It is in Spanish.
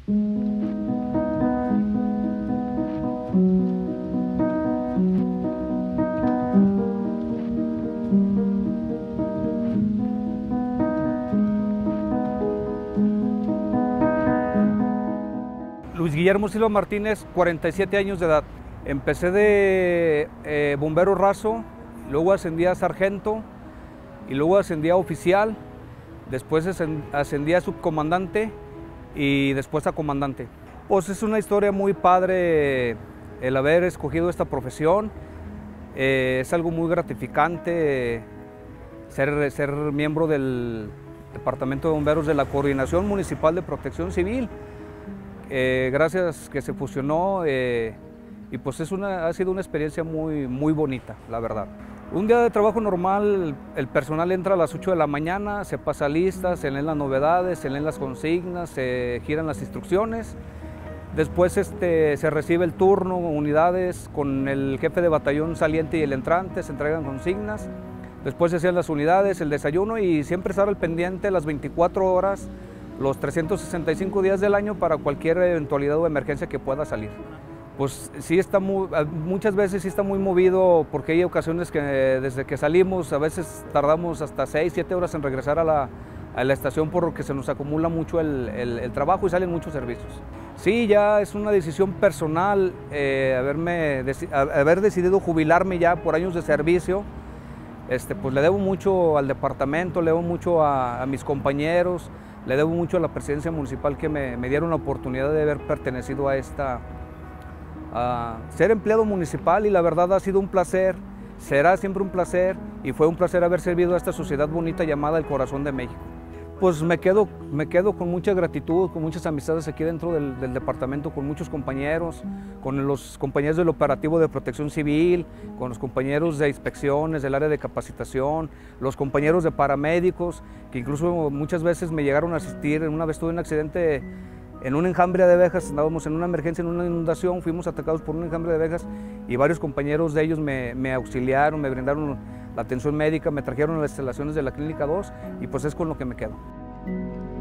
Luis Guillermo Silva Martínez, 47 años de edad. Empecé de bombero raso, luego ascendí a sargento y luego ascendí a oficial, después ascendí a subcomandante y después a comandante. Pues es una historia muy padre el haber escogido esta profesión. Es algo muy gratificante ser miembro del Departamento de Bomberos de la Coordinación Municipal de Protección Civil. Gracias que se fusionó y pues ha sido una experiencia muy bonita, la verdad. Un día de trabajo normal, el personal entra a las 8 de la mañana, se pasa lista, se leen las novedades, se leen las consignas, se giran las instrucciones. Después se recibe el turno, unidades, con el jefe de batallón saliente y el entrante, se entregan consignas. Después se hacían las unidades, el desayuno y siempre estar al pendiente las 24 horas, los 365 días del año para cualquier eventualidad o emergencia que pueda salir. Pues sí muchas veces sí está muy movido porque hay ocasiones que desde que salimos a veces tardamos hasta 6, 7 horas en regresar a la estación porque se nos acumula mucho el trabajo y salen muchos servicios. Sí, ya es una decisión personal haber decidido jubilarme ya por años de servicio. Pues le debo mucho al departamento, le debo mucho a mis compañeros, le debo mucho a la presidencia municipal que me dieron la oportunidad de haber pertenecido a ser empleado municipal y la verdad ha sido un placer, será siempre un placer y fue un placer haber servido a esta sociedad bonita llamada el Corazón de México. Pues me quedo con mucha gratitud, con muchas amistades aquí dentro del departamento, con muchos compañeros, con los compañeros del operativo de protección civil, con los compañeros de inspecciones, del área de capacitación, los compañeros de paramédicos, que incluso muchas veces me llegaron a asistir. Una vez tuve un accidente en un enjambre de abejas, estábamos en una emergencia, en una inundación, fuimos atacados por un enjambre de abejas y varios compañeros de ellos me auxiliaron, me brindaron la atención médica, me trajeron a las instalaciones de la Clínica 2 y pues es con lo que me quedo.